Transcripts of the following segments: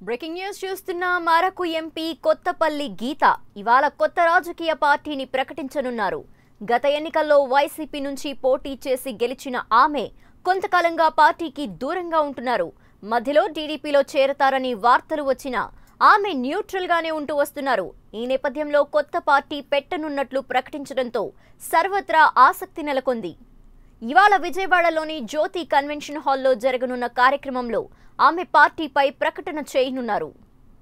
Breaking news చూస్తున్నాం. Araku MP Kothapalli గీత ఇవాళ కొత్త రాజకీయ పార్టీని ప్రకటించనున్నారు. గత ఎన్నికల్లో వైసీపీ నుంచి పోటీ చేసి గెలిచిన ఆమె కొంతకాలంగా పార్టీకి దూరంగా ఉంటున్నారు. మధ్యలో టీడీపీలో చేరతారని వార్తలు వచ్చినా ఆమె న్యూట్రల్ గానే ఉంటూ వస్తున్నారు. ఈ నేపథ్యంలో కొత్త పార్టీ పెట్టనున్నట్లు ప్రకటించడంతో సర్వత్రా ఆసక్తి నెలకొంది. ఇవాళ విజయవాడలోని జ్యోతి కన్వెన్షన్ హాల్లో జరగనున్న కార్యక్రమంలో ఆమె పార్టీపై ప్రకటన చేయనున్నారు.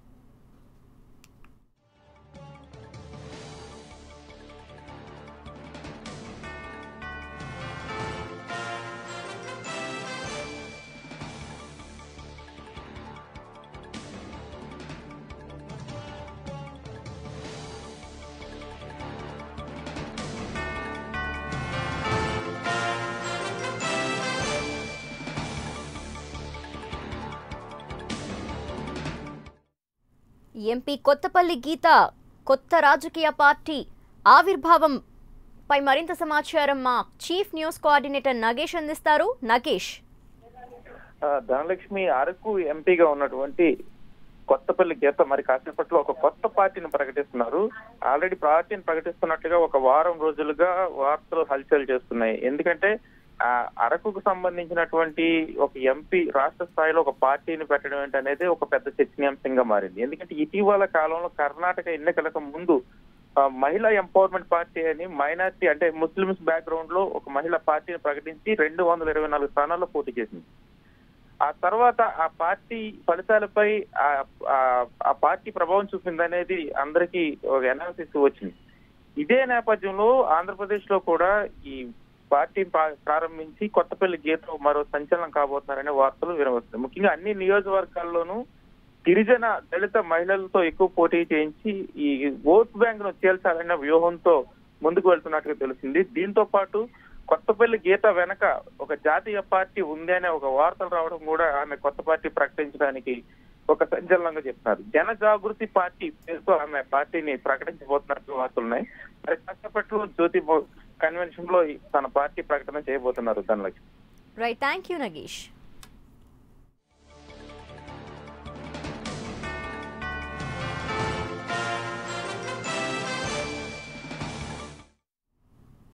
ఎంపీ కొత్తపల్లి గీత కొత్త రాజకీయ పార్టీ ఆవిర్భావం పై మరింత సమాచారం మా చీఫ్ న్యూస్ కోఆర్డినేటర్ నగేష్ అందిస్తారు. నగేష్, ధనలక్ష్మి అరకు ఎంపీగా ఉన్నటువంటి కొత్తపల్లి గీత మరి కాసేపట్లో ఒక కొత్త పార్టీని ప్రకటిస్తున్నారు. ఆల్రెడీ పార్టీని ప్రకటిస్తున్నట్లుగా ఒక వారం రోజులుగా వార్తలు హల్చల్ చేస్తున్నాయి. ఎందుకంటే అరకుకు సంబంధించినటువంటి ఒక ఎంపీ రాష్ట్ర స్థాయిలో ఒక పార్టీని పెట్టడం ఏంటనేది ఒక పెద్ద చర్చనీయాంశంగా మారింది. ఎందుకంటే ఇటీవల కాలంలో కర్ణాటక ఎన్నికలకు ముందు మహిళా ఎంపవర్మెంట్ పార్టీ అని మైనార్టీ అంటే ముస్లిమ్స్ బ్యాక్గ్రౌండ్ లో ఒక మహిళా పార్టీని ప్రకటించి 224 స్థానాల్లో పోటీ చేసింది. ఆ తర్వాత ఆ పార్టీ ఫలితాలపై ఆ పార్టీ ప్రభావం చూపిందనేది అందరికీ ఒక అనాలిసిస్ వచ్చింది. ఇదే నేపథ్యంలో ఆంధ్రప్రదేశ్ లో కూడా ఈ పార్టీని ప్రారంభించి కొత్తపల్లి గీత మరో సంచలనం కాబోతున్నారనే వార్తలు వినవస్తున్నాయి. ముఖ్యంగా అన్ని నియోజకవర్గాల్లోనూ గిరిజన దళిత మహిళలతో ఎక్కువ పోటీ చేయించి ఈ ఓట్ బ్యాంక్ ను తేల్చాలన్న వ్యూహంతో ముందుకు వెళ్తున్నట్టుగా తెలిసింది. దీంతో పాటు కొత్తపల్లి గీత వెనక ఒక జాతీయ పార్టీ ఉంది అనే ఒక వార్తలు రావడం కూడా ఆమె కొత్త పార్టీ ప్రకటించడానికి ఒక సంచలనంగా చెప్తున్నారు. జన జాగృతి పార్టీ పేరుతో ఆమె పార్టీని ప్రకటించబోతున్నట్టు వార్తలున్నాయి. మరి కాసేపట్లో జ్యోతి కన్వెన్షన్ లో తన పార్టీ ప్రకటన చేయబోతున్నారు. Dhanalakshmi. Right, thank you Nagesh.